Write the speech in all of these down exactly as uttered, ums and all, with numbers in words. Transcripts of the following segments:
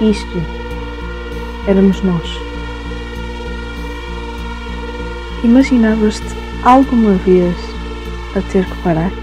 Isto éramos nós. Imaginavas-te alguma vez a ter que parar?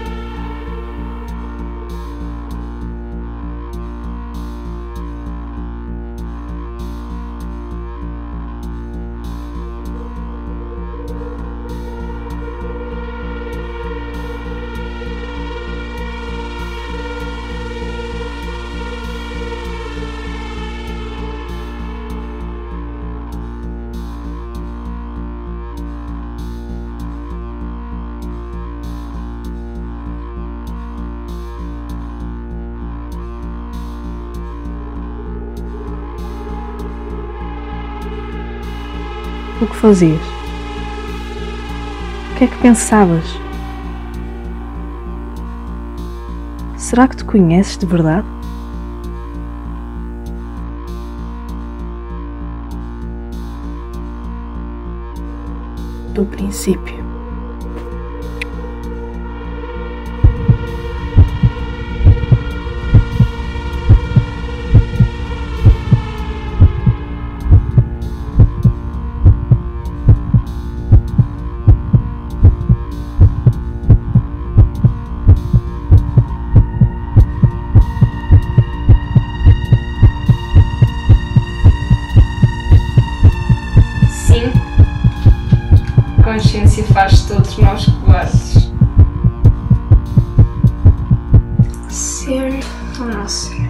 O que fazias? O que é que pensavas? Será que te conheces de verdade? Do princípio. A consciência faz todos nós covardes. Ser ou não ser?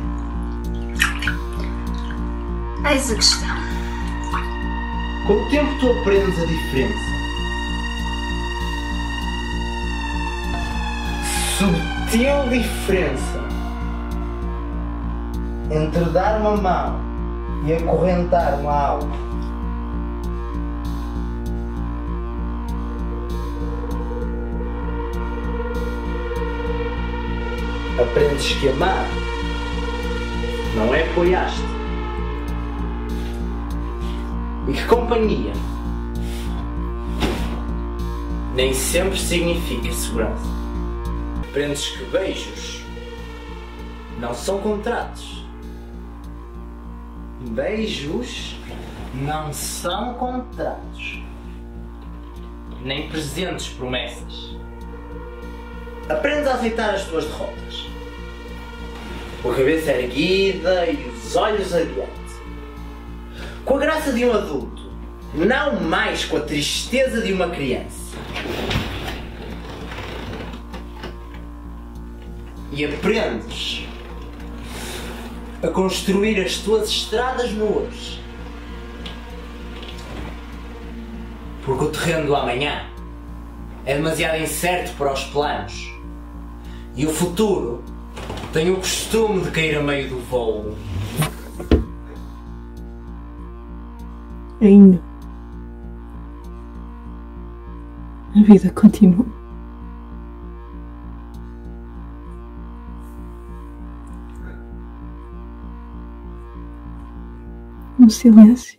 Eis a questão. Com o tempo tu aprendes a diferença. Subtil diferença entre dar uma mão e acorrentar uma alma. Aprendes que amar não é apoiar-te e que companhia nem sempre significa segurança. Aprendes que beijos não são contratos. Beijos não são contratos, nem presentes promessas. Aprendes a aceitar as tuas derrotas, com a cabeça erguida e os olhos adiante, com a graça de um adulto, não mais com a tristeza de uma criança. E aprendes a construir as tuas estradas no hoje, porque o terreno do amanhã é demasiado incerto para os planos. E o futuro tem o costume de cair a meio do voo. Ainda. A vida continua. No silêncio.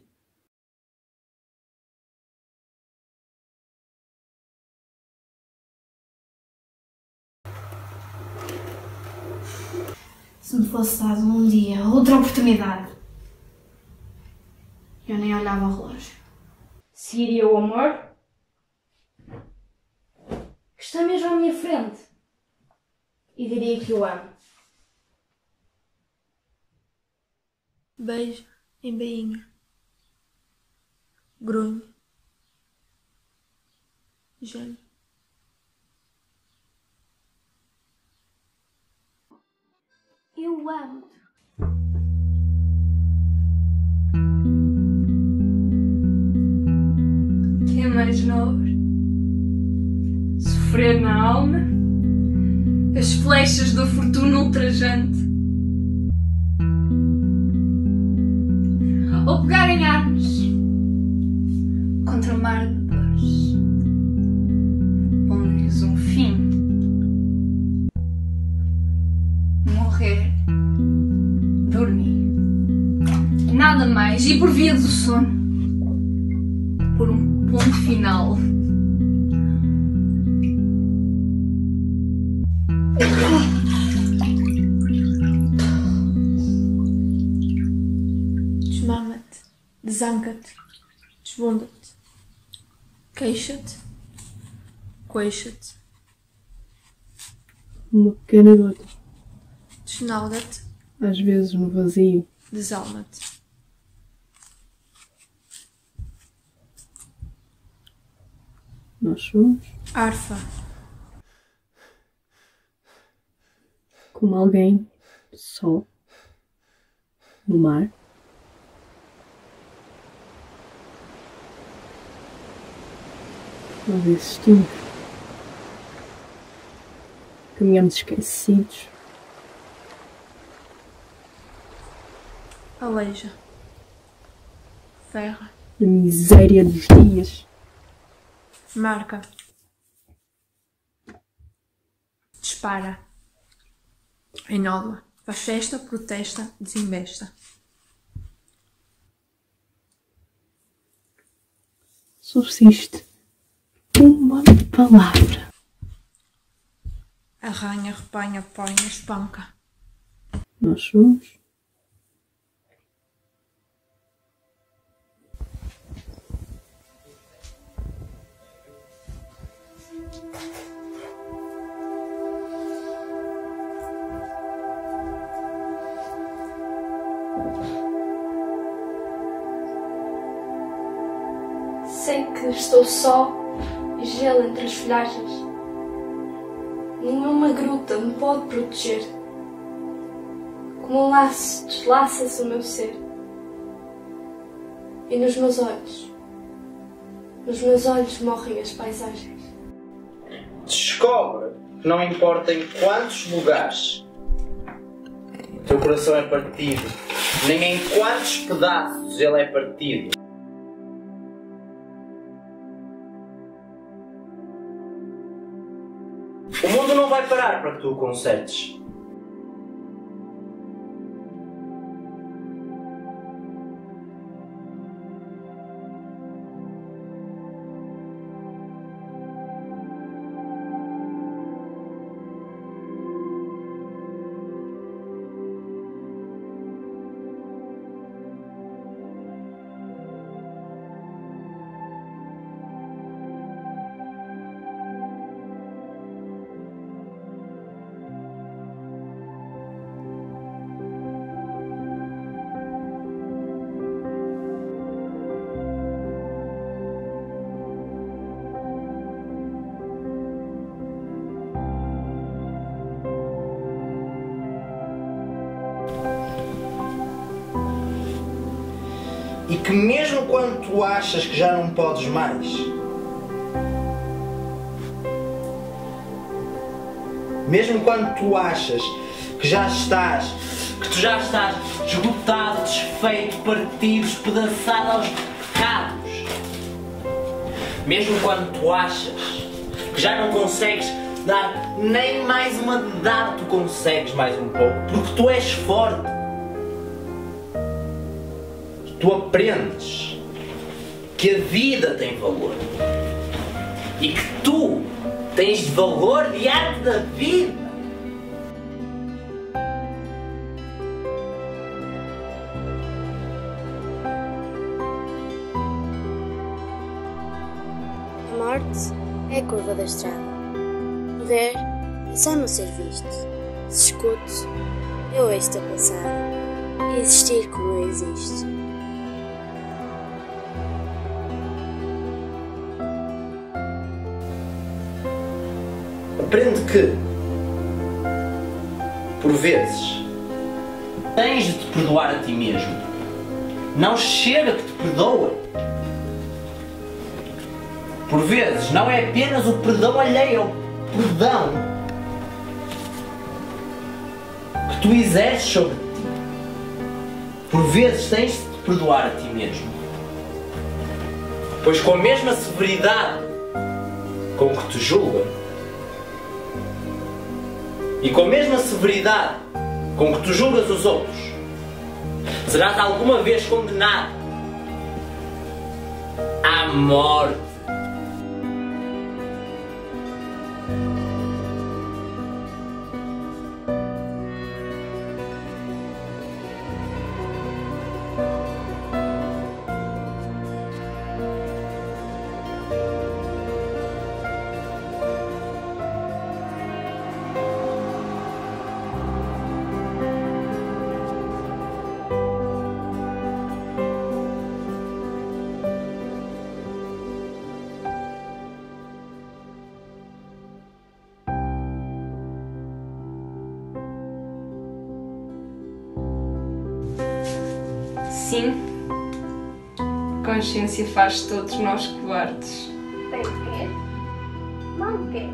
Se me fosse dado um dia outra oportunidade, eu nem olhava o relógio. Seguiria o amor que está mesmo à minha frente e diria que o amo. Beijo em bainha, grunho, gelo. Eu amo-te. Que é mais nobre? Sofrer na alma as flechas da fortuna ultrajante, ou pegar em armas contra o mar de dores, pondo-lhes um fim. Morrer, dormir, nada mais, e por via do sono, por um ponto final. Desanca-te. Desbunda-te. Queixa-te. Coixa-te. Uma pequena gota, Desnalda-te. às vezes no vazio. Desalma-te. Nós somos Arfa. como alguém só no mar. Nós existimos. Caminhamos esquecidos. Aleija. Ferra. Na miséria dos dias. Marca. Dispara. Inódua. Faz festa, protesta, desinvesta. Subsiste uma palavra. Arranha, repanha, põe, espanca. Nós somos Sei que estou só e gelo entre as folhagens. Nenhuma gruta me pode proteger. Como um laço deslaça-se o meu ser. E nos meus olhos, nos meus olhos morrem as paisagens. Descobre que não importa em quantos lugares o teu coração é partido, nem em quantos pedaços ele é partido. O mundo não vai parar para que tu o consertes. E que mesmo quando tu achas que já não podes mais, mesmo quando tu achas que já estás, que tu já estás esgotado, desfeito, partido, espedaçado aos bocados, mesmo quando tu achas que já não consegues dar nem mais uma dedada, tu consegues mais um pouco, porque tu és forte. Tu aprendes que a vida tem valor e que tu tens valor diante da vida. A morte é a curva da estrada. Ver é só não ser visto. Se escuto, eu ouço-te a passar. E existir como eu existo. Aprende que, por vezes, tens de te perdoar a ti mesmo. Não chega que te perdoem. Por vezes, não é apenas o perdão alheio, é o perdão que tu exerces sobre ti. Por vezes, tens de te perdoar a ti mesmo. Pois com a mesma severidade com que te julgam, e com a mesma severidade com que tu julgas os outros, serás alguma vez condenado à morte. Sim, a consciência faz todos nós covardes. Bem quer, mal quer.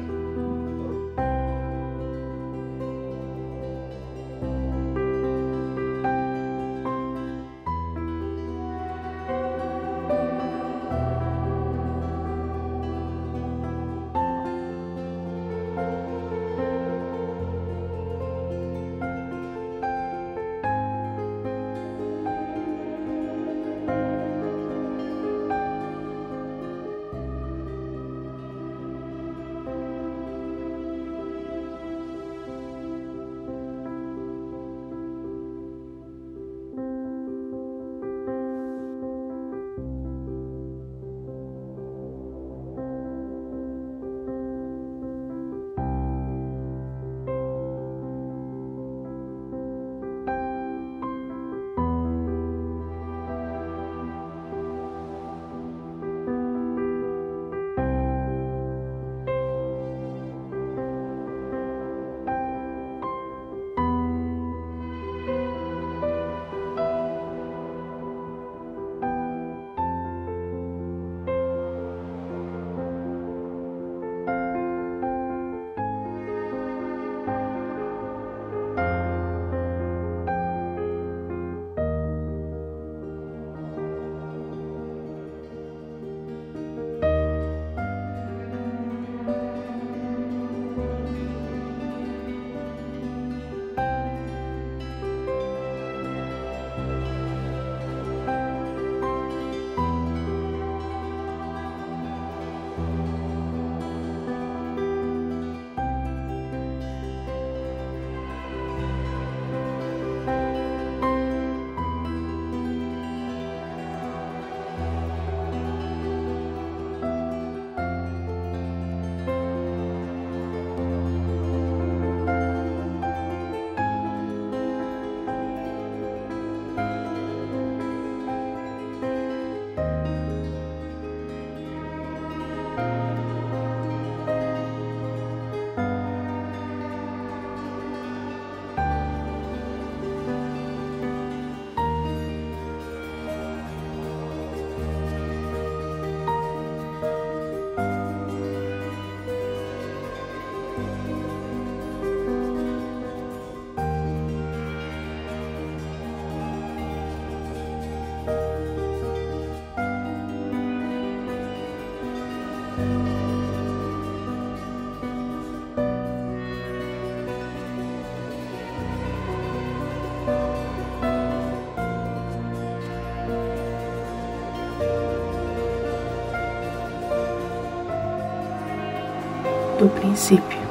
Do princípio.